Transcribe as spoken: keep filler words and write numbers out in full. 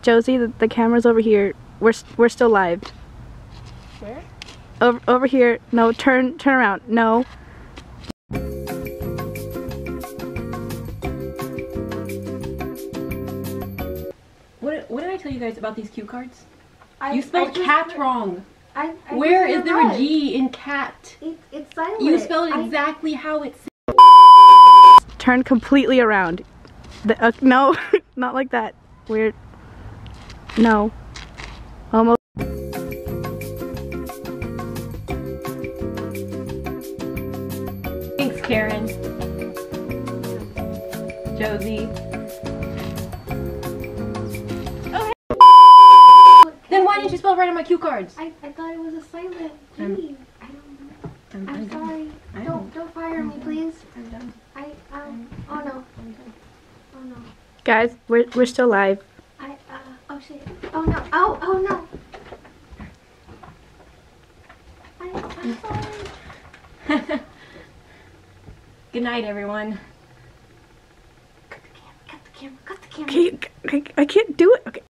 Josie, the, the camera's over here. We're we're still live. Where? Over over here. No, turn turn around. No. What what did I tell you guys about these cue cards? I, You spelled I cat just, wrong. I, I Where just is there a realized. G in cat? It, it's silent. You spelled it I- exactly how it's. Turn completely around. The, uh, no, not like that. Weird. No. Almost. Thanks, Karen. Josie. Okay. Then why didn't you spell it right on my cue cards? I, I thought it was a silent G. I'm- I don't know. I'm, I'm, I'm done. sorry. I'm Don't don't fire me, please. I'm done. I um. Oh no. Oh no. Guys, we're we're still live. I uh. Oh shit. Oh no. Oh oh no. I, I'm sorry. Good night, everyone. Cut the camera. Cut the camera. Cut the camera. Okay, I, I can't do it. Okay.